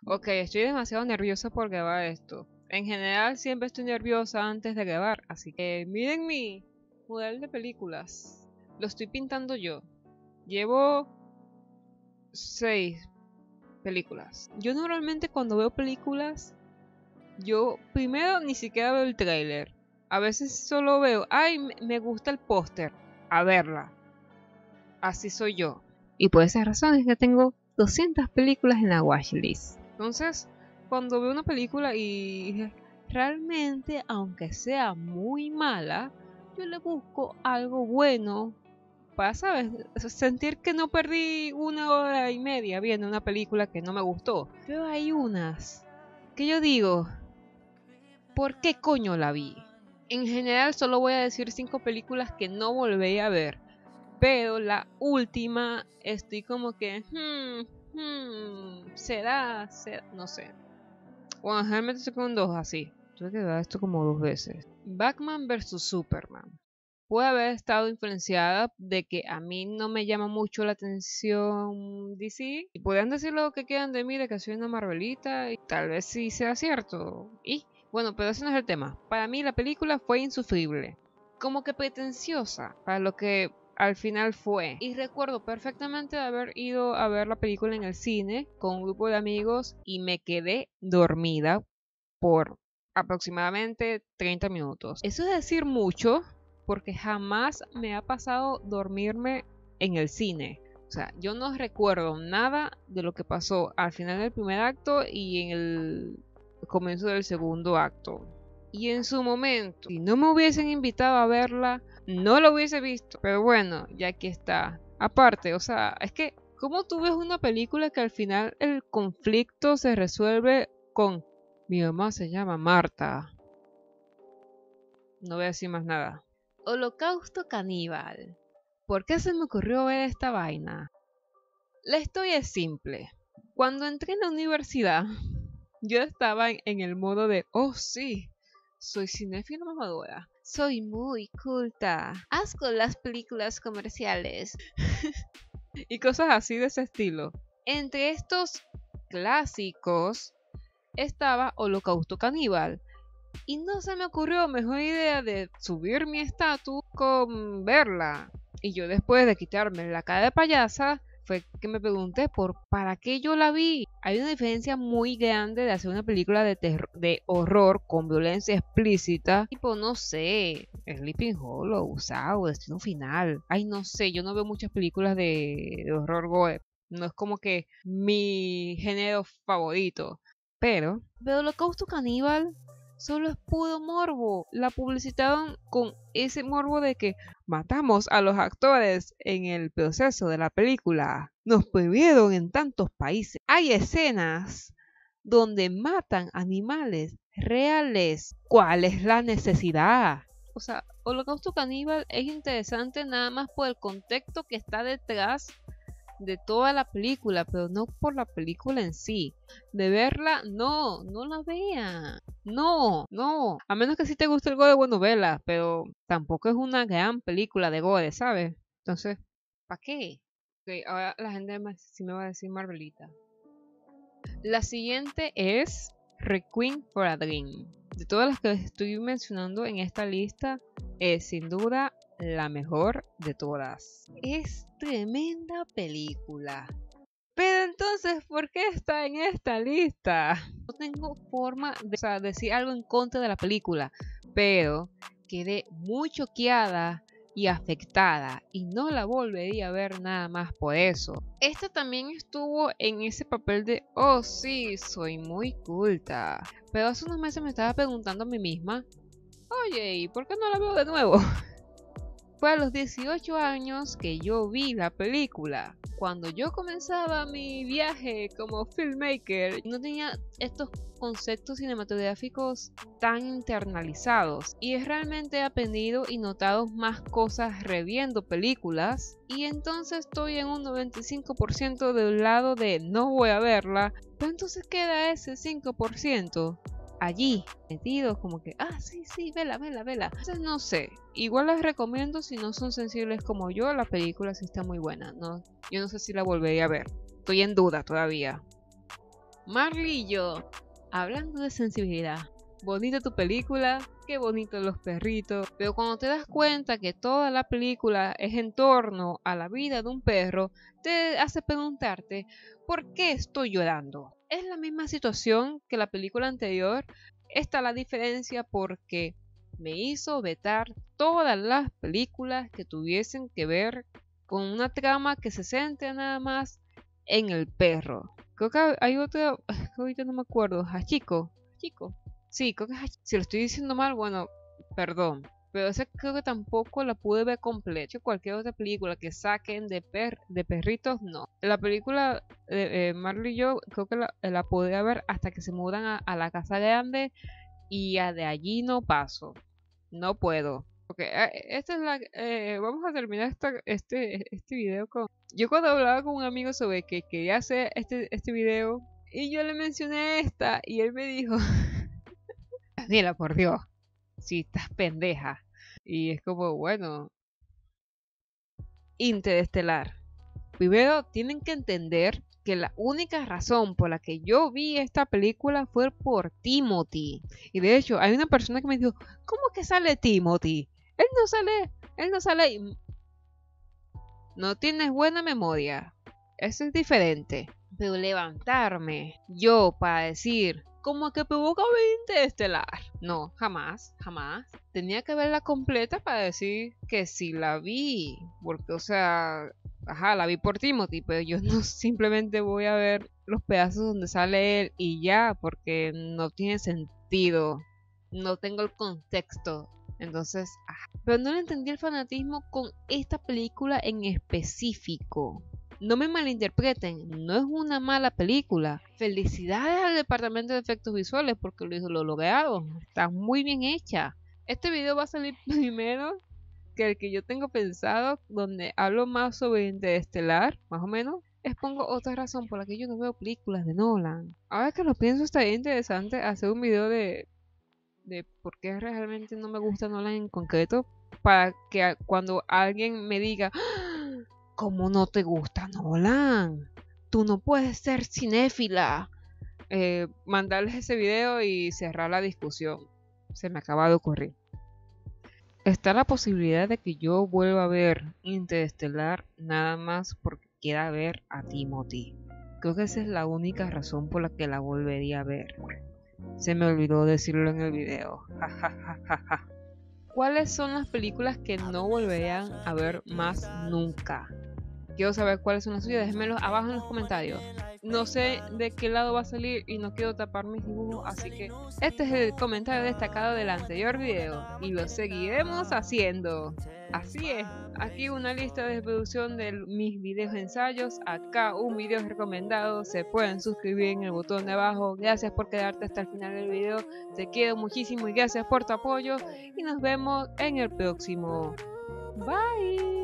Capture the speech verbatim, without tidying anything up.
Ok, estoy demasiado nerviosa por grabar esto. En general siempre estoy nerviosa antes de grabar, así que miren mi mural de películas. Lo estoy pintando yo. Llevo seis películas. Yo normalmente cuando veo películas, yo primero ni siquiera veo el tráiler. A veces solo veo, ay, me me gusta el póster, a verla. Así soy yo. Y por esa razón es que tengo doscientas películas en la watchlist. Entonces, cuando veo una película y realmente, aunque sea muy mala, yo le busco algo bueno para, ¿sabes? Sentir que no perdí una hora y media viendo una película que no me gustó. Pero hay unas que yo digo, ¿por qué coño la vi? En general solo voy a decir cinco películas que no volví a ver. Pero la última estoy como que, hmm, hmm, será, será, no sé. Bueno, realmente estoy con dos así. Tuve que ver esto como dos veces. Batman versus Superman. Puede haber estado influenciada de que a mí no me llama mucho la atención D C. Y pueden decir lo que quieran de mí, de que soy una Marvelita, y tal vez sí sea cierto. Y bueno, pero ese no es el tema. Para mí la película fue insufrible. Como que pretenciosa para lo que al final fue. Y recuerdo perfectamente de haber ido a ver la película en el cine con un grupo de amigos y me quedé dormida por aproximadamente treinta minutos. Eso es decir mucho porque jamás me ha pasado dormirme en el cine. O sea, yo no recuerdo nada de lo que pasó al final del primer acto y en el comienzo del segundo acto. Y en su momento, si no me hubiesen invitado a verla, no lo hubiese visto. Pero bueno, ya que está. Aparte, o sea, es que, ¿cómo tú ves una película que al final el conflicto se resuelve con mi mamá se llama Marta? No voy a decir más nada. Holocausto caníbal. ¿Por qué se me ocurrió ver esta vaina? La historia es simple. Cuando entré en la universidad, yo estaba en, en el modo de, oh sí, soy cinéfila mamadora. Soy muy culta. Asco las películas comerciales. Y cosas así de ese estilo. Entre estos clásicos estaba Holocausto Caníbal. Y no se me ocurrió mejor idea de subir mi estatus con verla. Y yo después de quitarme la cara de payasa, fue que me pregunté por para qué yo la vi. Hay una diferencia muy grande de hacer una película de, terror, de horror con violencia explícita. Tipo, no sé, Sleeping Hollow, Saw, Destino Final. Ay, no sé, yo no veo muchas películas de, de horror gore. No es como que mi género favorito. Pero, pero Holocausto Caníbal solo es puro morbo. La publicitaron con ese morbo de que matamos a los actores en el proceso de la película. Nos prohibieron en tantos países. Hay escenas donde matan animales reales. ¿Cuál es la necesidad? O sea, Holocausto Caníbal es interesante nada más por el contexto que está detrás de toda la película, pero no por la película en sí. De verla, no, no la vean. No, no. A menos que si te guste el gore, bueno, vela, pero tampoco es una gran película de gore, ¿sabes? Entonces, ¿para qué? Ok, ahora la gente me- sí me va a decir Marvelita. La siguiente es Requiem for a Dream. De todas las que estoy mencionando en esta lista, es sin duda la mejor de todas. Es tremenda película. Pero entonces, ¿por qué está en esta lista? No tengo forma de, o sea, decir algo en contra de la película, pero quedé muy choqueada y afectada y no la volvería a ver nada más por eso. Esta también estuvo en ese papel de, oh sí, soy muy culta. Pero hace unos meses me estaba preguntando a mí misma, oye, ¿y por qué no la veo de nuevo? Fue a los dieciocho años que yo vi la película. Cuando yo comenzaba mi viaje como filmmaker, no tenía estos conceptos cinematográficos tan internalizados. Y realmente he aprendido y notado más cosas reviendo películas. Y entonces estoy en un noventa y cinco por ciento del lado de no voy a verla. Pero entonces queda ese cinco por ciento allí metidos como que, ah, sí, sí, vela, vela, vela. Entonces no sé, igual las recomiendo si no son sensibles como yo, la película sí está muy buena, ¿no? Yo no sé si la volvería a ver, estoy en duda todavía. Marley y yo, hablando de sensibilidad. Bonita tu película, qué bonitos los perritos, pero cuando te das cuenta que toda la película es en torno a la vida de un perro, te hace preguntarte, ¿por qué estoy llorando? Es la misma situación que la película anterior. Esta la diferencia porque me hizo vetar todas las películas que tuviesen que ver con una trama que se centre nada más en el perro. Creo que hay otra, ahorita no me acuerdo, Hachiko, Hachiko. Sí, creo que es Hachiko. Si lo estoy diciendo mal, bueno, perdón. Pero esa creo que tampoco la pude ver completa. Cualquier otra película que saquen de per de perritos, no. La película de eh, Marley y yo, creo que la, la podría ver hasta que se mudan a, a la casa grande y a de allí no paso. No puedo. Ok, eh, esta es la. Eh, vamos a terminar esta, este, este video con. Yo cuando hablaba con un amigo sobre que quería hacer este, este video y yo le mencioné esta y él me dijo: Daniela, por Dios, si estás pendeja. Y es como, bueno, Interestelar. Primero, tienen que entender que la única razón por la que yo vi esta película fue por Timothy. Y de hecho, hay una persona que me dijo, ¿cómo que sale Timothy? Él no sale, él no sale. No tienes buena memoria. Eso es diferente. Pero levantarme yo para decir, como que provoca Interestelar. No, jamás, jamás. Tenía que verla completa para decir que sí la vi. Porque, o sea, ajá, la vi por Timothy, pero yo no simplemente voy a ver los pedazos donde sale él y ya, porque no tiene sentido. No tengo el contexto. Entonces, ah, pero no le entendí el fanatismo con esta película en específico. No me malinterpreten, no es una mala película. Felicidades al departamento de efectos visuales porque lo hizo lo logrado. Está muy bien hecha. Este video va a salir primero que el que yo tengo pensado, donde hablo más sobre Interestelar, más o menos. Expongo otra razón por la que yo no veo películas de Nolan. Ahora que lo pienso, estaría interesante hacer un video de de por qué realmente no me gusta Nolan en concreto, para que cuando alguien me diga, ¿cómo no te gusta Nolan? Tú no puedes ser cinéfila. Eh, mandarles ese video y cerrar la discusión. Se me acaba de ocurrir. Está la posibilidad de que yo vuelva a ver Interestelar nada más porque quiera ver a Timothy. Creo que esa es la única razón por la que la volvería a ver. Se me olvidó decirlo en el video. ¿Cuáles son las películas que no volverían a ver más nunca? Quiero saber cuáles son las suyas. Déjenmelo abajo en los comentarios. No sé de qué lado va a salir y no quiero tapar mis dibujos, así que este es el comentario destacado del anterior video y lo seguiremos haciendo. Así es, aquí una lista de reproducción de mis videos ensayos, acá un video recomendado, se pueden suscribir en el botón de abajo. Gracias por quedarte hasta el final del video, te quiero muchísimo y gracias por tu apoyo y nos vemos en el próximo. Bye.